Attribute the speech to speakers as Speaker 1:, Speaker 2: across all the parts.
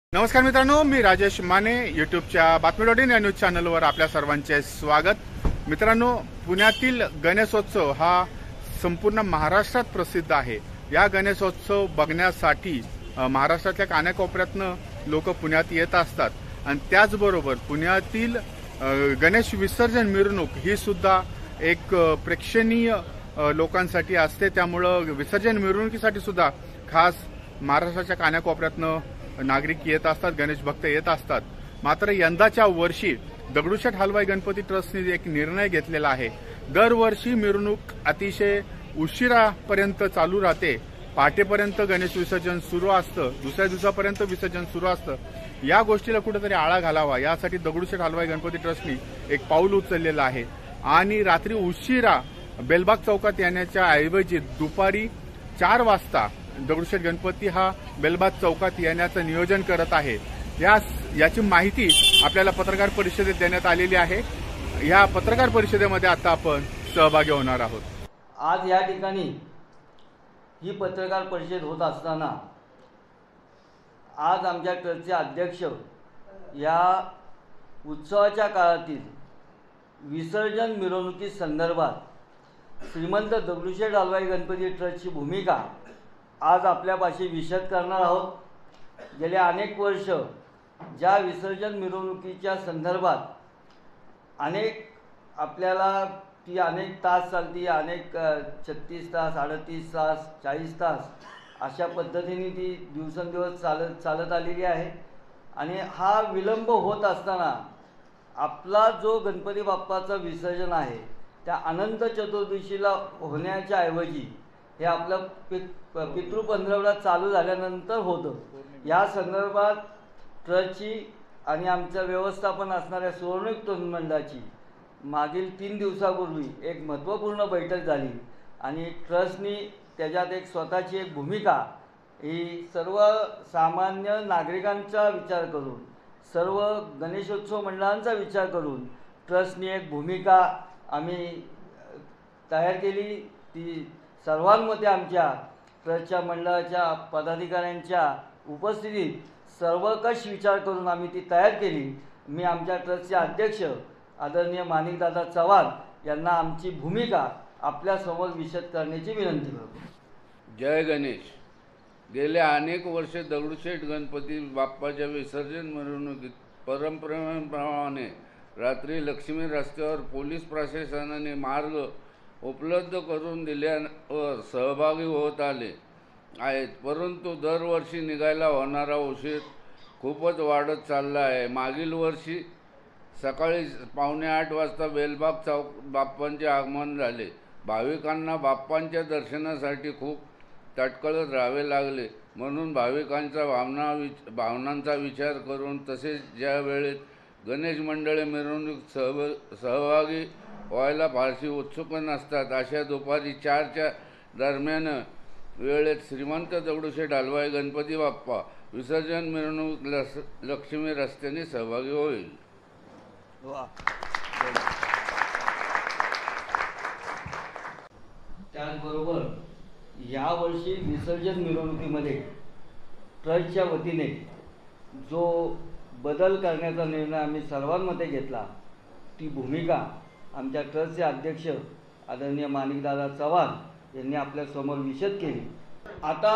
Speaker 1: नमस्कार मित्रांनो, मी राजेश माने यूट्यूबच्या बातमी.इन या न्यूज चॅनलवर आपल्या सर्वांचे स्वागत। मित्रांनो, पुण्यातील गणेशोत्सव हा संपूर्ण महाराष्ट्रात प्रसिद्ध आहे। या गणेशोत्सव बघण्यासाठी महाराष्ट्रातल्या कानाकोपऱ्यातून लोक पुण्यात येत असतात आणि त्याचबरोबर पुण्यातील गणेश विसर्जन मिरवणूक ही सुद्धा एक प्रेक्षणीय लोकांसाठी असते। त्यामुळे विसर्जन मिरवणुकीसाठी सुद्धा खास महाराष्ट्राच्या कानाकोपऱ्यातून नागरिक येत असतात, गणेश भक्त येत असतात। मात्र यंदाच्या वर्षी दगडूशेठ हलवाई गणपती ट्रस्टने एक निर्णय घेतलेला आहे। दरवर्षी मिरवणूक अतिशय उशिरापर्यंत चालू राहते, पहाटेपर्यंत गणेश विसर्जन सुरू असतं, दुसऱ्या दिवसापर्यंत विसर्जन सुरू असतं। या गोष्टीला कुठेतरी आळा घालावा यासाठी दगडूशेठ हलवाई गणपती ट्रस्टने एक पाऊल उचललेलं आहे आणि रात्री उशिरा बेलबाग चौकात येण्याच्या ऐवजी दुपारी 4 वाजता दगडूशेठ गणपती हा बेलबाग चौकात येण्याचं नियोजन करत आहे। याची माहिती आपल्याला पत्रकार परिषदेत देण्यात आलेली आहे। या पत्रकार परिषदेमध्ये आता आपण सहभागी होणार आहोत।
Speaker 2: आज या ठिकाणी ही पत्रकार परिषद होत असताना आज आमच्या ट्रस्टचे अध्यक्ष या उत्सवाच्या काळातील विसर्जन मिरवणुकी संदर्भात श्रीमंत दगडूशेठ हलवाई गणपती ट्रस्टची भूमिका आज आपल्यापाशी विशद करणार आहोत। गेले अनेक वर्ष ज्या विसर्जन मिरवणुकीच्या संदर्भात आपल्याला ती अनेक तास चालती, 36 तास, 38 तास, 40 तास अशा पद्धतीने ती दिवसेंदिवस चालत आलेली आहे आणि हा विलंब होत असताना आपला जो गणपती बाप्पाचं विसर्जन आहे त्या अनंत चतुर्दशीला होण्याच्या ऐवजी हे आपलं पितृ पंधरवडा चालू झाल्यानंतर होतं। या संदर्भात ट्रस्टची आणि आमचं व्यवस्थापन असणाऱ्या सुवर्णयुक्त मंडळाची मागील 3 दिवसापूर्वी एक महत्त्वपूर्ण बैठक झाली आणि ट्रस्टनी त्याच्यात एक स्वतःची एक भूमिका ही सर्व सामान्य नागरिकांचा विचार करून, सर्व गणेशोत्सव मंडळांचा विचार करून ट्रस्टनी एक भूमिका आम्ही तयार केली। ती सर्वांमध्ये आमच्या ट्रस्टच्या मंडळाच्या पदाधिकाऱ्यांच्या उपस्थितीत सर्वकष विचार करून आम्ही ती तयार केली। मी आमच्या ट्रस्टचे अध्यक्ष आदरणीय माणिकदादा चव्हाण यांना आमची भूमिका आपल्यासमोर विशद करण्याची विनंती करतो।
Speaker 3: जय गणेश। गेल्या अनेक वर्षे दगडूशेठ गणपती बाप्पाच्या विसर्जन मिरवणुकीत परंपरेप्रमाणे रात्री लक्ष्मी रस्त्यावर पोलीस प्रशासनाने मार्ग उपलब्ध करून दिल्यावर सहभागी होत आले आहेत, परंतु दरवर्षी निघायला होणारा उशीर खूपच वाढत चालला आहे। मागील वर्षी सकाळी 7:45 वाजता बेलबाग चौक बाप्पांचे आगमन झाले। भाविकांना बाप्पांच्या दर्शनासाठी खूप तटकळत राहावे लागले, म्हणून भाविकांच्या भावनांचा विचार करून तसेच ज्या वेळेत गणेश मंडळे मिरवणूक सहभागी व्हायला फारशी उत्सुक नसतात अशा दुपारी 4च्या दरम्यान वेळेत श्रीमंत दगडूशेठ हलवाई गणपती बाप्पा विसर्जन मिरवणूक लक्ष्मी रस्त्याने सहभागी होईल।
Speaker 2: त्याचबरोबर यावर्षी विसर्जन मिरवणुकीमध्ये ट्रस्टच्या वतीने जो बदल करण्याचा निर्णय आम्ही सर्वांमध्ये घेतला ती भूमिका आमच्या ट्रस्टचे अध्यक्ष आदरणीय माणिकदादा चव्हाण यांनी आपल्यासमोर विशद केली। आता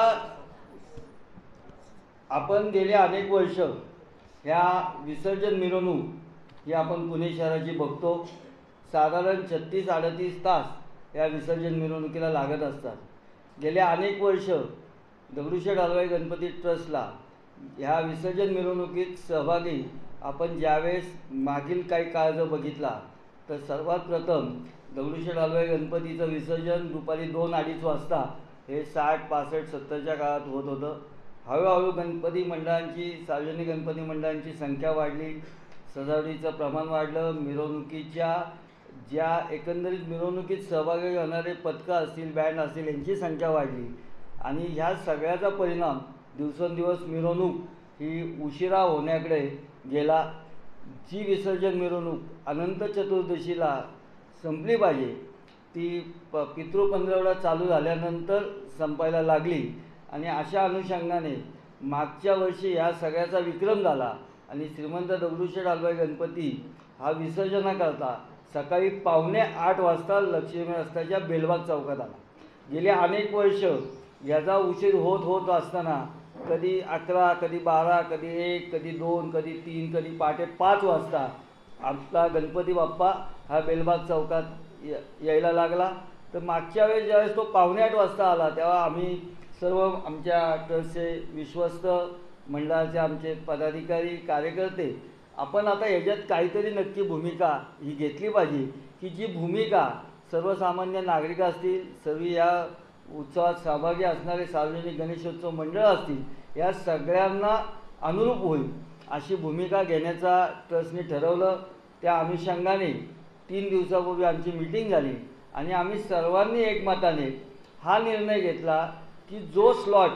Speaker 2: आपण गेले अनेक वर्ष ह्या विसर्जन मिरवणूक ही आपण पुणे शहराची बघतो। साधारण 36-38 तास या विसर्जन मिरवणुकीला लागत असतात। गेले अनेक वर्ष दगडूशेठ हलवाई गणपती ट्रस्टला ह्या विसर्जन मिरवणुकीत सहभागी आपण ज्यावेळेस मागील काही काळ जर बघितला तर सर्वात प्रथम दगडूशेठ हलवाई गणपतीचं विसर्जन दुपारी 2-2:30 वाजता हे 60, 65, 70च्या काळात होत होतं। हळूहळू गणपती मंडळांची, सार्वजनिक गणपती मंडळांची संख्या वाढली, सजावटीचं प्रमाण वाढलं, मिरवणुकीच्या ज्या एकंदरीत मिरवणुकीत सहभागी होणारे पथकं असतील, बँड असतील यांची संख्या वाढली आणि ह्या सगळ्याचा परिणाम दिवसेंदिवस मिरवणूक ही उशिरा होण्याकडे गेला। जी विसर्जन मिरवणूक अनंत चतुर्दशीला संपली पाहिजे ती पितृ पंधरवडा चालू झाल्यानंतर संपायला लागली आणि अशा अनुषंगाने मागच्या वर्षी ह्या सगळ्याचा विक्रम झाला आणि श्रीमंत दगडूशेठ हलवाई गणपती हा विसर्जनाकरता सकाळी 7:45 वाजता लक्ष्मी रस्त्याच्या बेलबाग चौकात आला. गेले अनेक वर्ष याचा उशीर होत असताना कधी 11, कधी 12, कधी 1, कधी 2, कधी 3, कधी पहाटे 5 वाजता आपला गणपती बाप्पा हा बेलबाग चौकात यायला लागला. तर मागच्या वेळेस ज्यावेळेस तो 7:45 वाजता आला तेव्हा आम्ही सर्व आमच्या ट्रस्टचे विश्वस्त मंडळाचे आमचे पदाधिकारी कार्यकर्ते आपण आता याच्यात काहीतरी नक्की भूमिका ही घेतली पाहिजे की जी भूमिका सर्वसामान्य नागरिक असतील, सर्व या उत्सवात सहभागी असणारे सार्वजनिक गणेशोत्सव मंडळ असतील, या सगळ्यांना अनुरूप होईल अशी भूमिका घेण्याचा ट्रस्टने ठरवलं. त्या अनुषंगाने 3 दिवसापूर्वी आमची मीटिंग झाली आणि आम्ही सर्वांनी एकमताने हा निर्णय घेतला की जो स्लॉट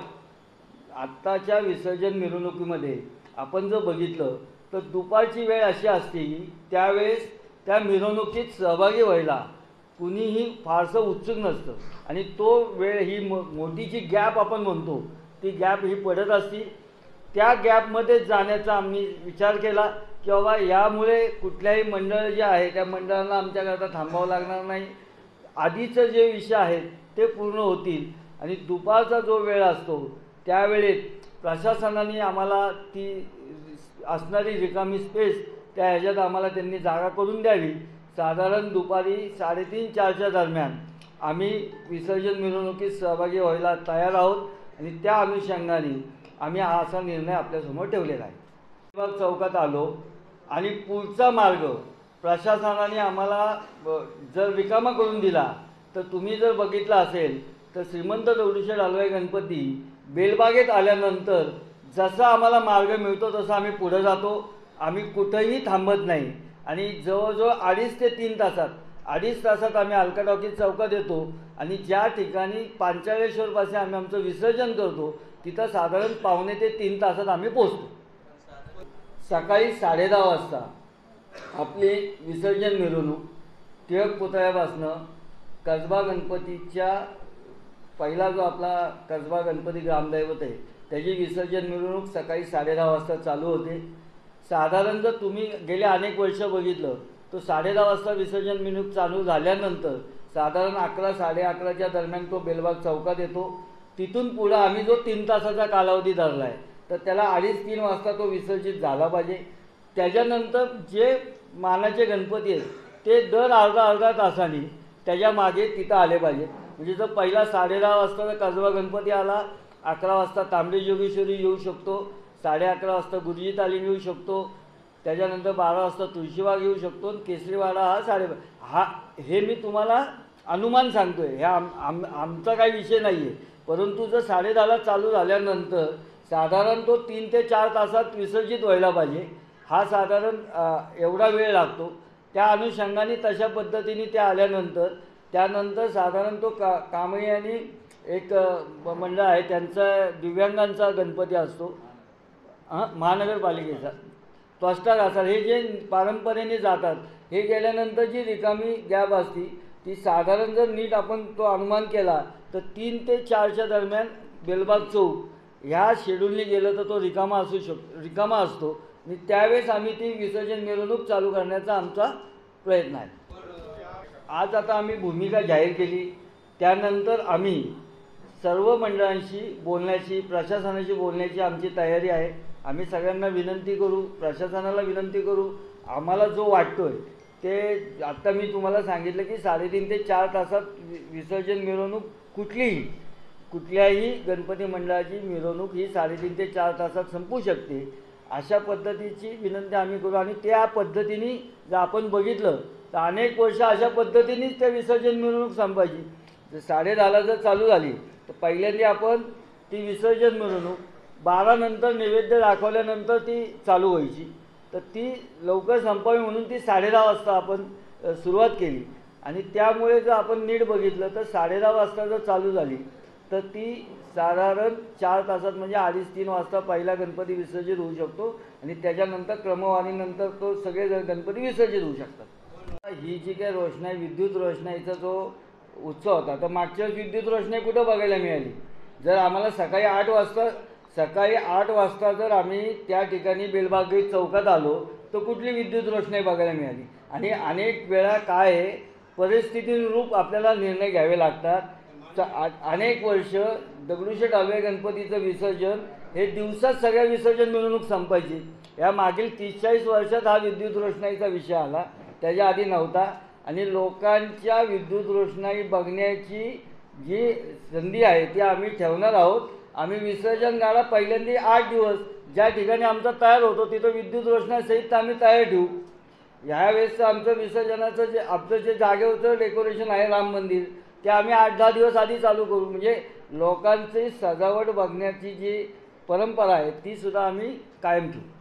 Speaker 2: आत्ताच्या विसर्जन मिरवणुकीमध्ये आपण जर बघितलं तर दुपारची वेळ अशी असते की त्यावेळेस त्या मिरवणुकीत सहभागी व्हायला कुणीही फारसं उत्सुक नसतं आणि तो वेळ ही मोठीची गॅप आपण म्हणतो ती गॅप ही पडत असती. त्या गॅपमध्ये जाण्याचा आम्ही विचार केला की बाबा यामुळे कुठल्याही मंडळ जे आहे त्या मंडळांना आमच्याकरता थांबावं लागणार नाही. आधीचं जे विषय आहेत ते पूर्ण होतील आणि दुपारचा जो वेळ असतो त्यावेळेत प्रशासनाने आम्हाला ती असणारी रिकामी स्पेस त्या ह्याच्यात आम्हाला त्यांनी जागा करून द्यावी. साधारण दुपारी 3:30-4च्या दरम्यान आम्ही विसर्जन मिरवणुकीत सहभागी व्हायला तयार आहोत आणि त्या अनुषंगाने आम्ही हा असा निर्णय आपल्यासमोर ठेवलेला आहे. बेलबाग चौकात आलो आणि पुढचा मार्ग प्रशासनाने आम्हाला जर रिकामा करून दिला तर तुम्ही जर बघितला असेल तर श्रीमंत दगडूशेठ हलवाई गणपती बेलबागेत आल्यानंतर जसा आम्हाला मार्ग मिळतो तसा आम्ही पुढे जातो. आम्ही कुठेही थांबत नाही आणि जवळजवळ 2.5 ते 3 तासात 2.5 तासात आम्ही अलका टॉकीज चौकात येतो आणि ज्या ठिकाणी पांचाळेश्वरपाशी आम्ही आमचं विसर्जन करतो तिथं साधारण 2.25 ते 3 तासात आम्ही पोहोचतो. सकाळी 10:30 वाजता आपली विसर्जन मिरवणूक टिळक पुतळ्यापासनं कसबा गणपतीच्या पहिला जो आपला कसबा गणपती ग्रामदैवत आहे त्याची विसर्जन मिरवणूक सकाळी 10:30 वाजता चालू होते. साधारण जर तुम्ही गेले अनेक वर्ष बघितलं तर 10:30 वाजता विसर्जन मिरवणूक चालू झाल्यानंतर साधारण 11, 11:30च्या दरम्यान तो बेलबाग चौकात येतो. तिथून पुढं आम्ही जो 3 तासाचा कालावधी धरला आहे तर त्याला 2:30-3 वाजता तो विसर्जित झाला पाहिजे. त्याच्यानंतर जे मानाचे गणपती आहेत ते दर अर्धा तासाने त्याच्या मागे तिथं आले पाहिजे. म्हणजे जर पहिला 10:30 वाजता जर कसबा गणपती आला, 11 वाजता तांबडी जोगेश्वरी येऊ शकतो, 11:30 वाजता गुरुजी तालीम येऊ शकतो, त्याच्यानंतर 12 वाजता तुळशीबाग येऊ शकतो, केसरीवाडा हा 12:30 हा हे मी तुम्हाला अनुमान सांगतो आहे. हे आमचा काही विषय नाही आहे. परंतु जर 10:30ला चालू झाल्यानंतर साधारण तो 3 ते 4 तासात विसर्जित व्हायला पाहिजे. हा साधारण एवढा वेळ लागतो. त्या अनुषंगाने तशा पद्धतीने ते आल्यानंतर त्यानंतर साधारण तो कांबळे यांनी एक मंडळ आहे त्यांचा दिव्यांगांचा गणपती असतो महानगरपालिकेचा तो अष्टाघासार. हे जे परंपरेने जातात हे गेल्यानंतर जी रिकामी गॅप असती ती साधारण जर नीट आपण तो अनुमान केला तर 3 ते 4च्या दरम्यान बेलबाग चौक ह्या शेड्यूलने गेलं तर तो रिकामा असतो आणि त्यावेळेस आम्ही ती विसर्जन मिरवणूक चालू करण्याचा आमचा प्रयत्न आहे. आज आता आम्ही भूमिका जाहीर केली. त्यानंतर आम्ही सर्व मंडळांशी बोलण्याची प्रशासनाशी बोलण्याची आमची तयारी आहे. आम्ही सगळ्यांना विनंती करू, प्रशासनाला विनंती करू, आम्हाला जो वाटतोय ते आत्ता मी तुम्हाला सांगितलं की 3.5 ते 4 तासात विसर्जन मिरवणूक कुठल्याही गणपती मंडळाची मिरवणूक ही 3.5 ते 4 तासात संपू शकते. अशा पद्धतीची विनंती आम्ही करू आणि त्या पद्धतीने जर आपण बघितलं तर अनेक वर्ष अशा पद्धतीनेच त्या विसर्जन मिरवणूक संपायची. जर 10:30ला जर चालू झाली तर पहिल्यांदा आपण ती विसर्जन मिरवणूक 12 नंतर नैवेद्य दाखवल्यानंतर ती चालू व्हायची. तर ती लवकर संपावी म्हणून ती 10:30 वाजता आपण सुरुवात केली आणि त्यामुळे जर आपण नीट बघितलं तर 10:30 वाजता जर चालू झाली तर ती साधारण 4 तासात म्हणजे 2:30-3 वाजता पहिला गणपती विसर्जित होऊ शकतो आणि त्याच्यानंतर क्रमवारीनंतर तो सगळे गणपती विसर्जित होऊ शकतात. ही जी काही रोषणाई विद्युत रोषणाईचा जो उत्सव होता तर मागच्या विद्युत रोषणाई कुठं बघायला मिळाली. जर आम्हाला सकाळी 8 वाजता सकाळी 8 वाजता जर आम्ही त्या ठिकाणी बेलबागी चौकात आलो तर कुठली विद्युत रोषणाई बघायला मिळाली. आणि अनेक वेळा काय आहे, परिस्थितीनुरूप आपल्याला निर्णय घ्यावे लागतात. अनेक वर्ष दगडूशेठ हलवाई गणपतीचं विसर्जन हे दिवसात सगळ्या विसर्जन मिरवणूक संपायची. या मागील 30-40 वर्षात हा विद्युत रोषणाईचा विषय आला, त्याच्या आधी नव्हता. आणि लोकांच्या विद्युत रोषणाई बघण्याची जी संधी आहे ती आम्ही ठेवणार आहोत. आम्ही विसर्जन गाडा पहिल्यांदा 8 दिवस ज्या ठिकाणी आमचा तयार होतो तिथं विद्युत रोषणाईसहित आम्ही तयार ठेवू. ह्यावेळेस आमचं विसर्जनाचं जे जागेवरचं डेकोरेशन आहे राम मंदिर ते आम्ही 8-10 दिवस आधी चालू करू. म्हणजे लोकांची सजावट बघण्याची जी परंपरा आहे ती सुद्धा आम्ही कायम ठेवू.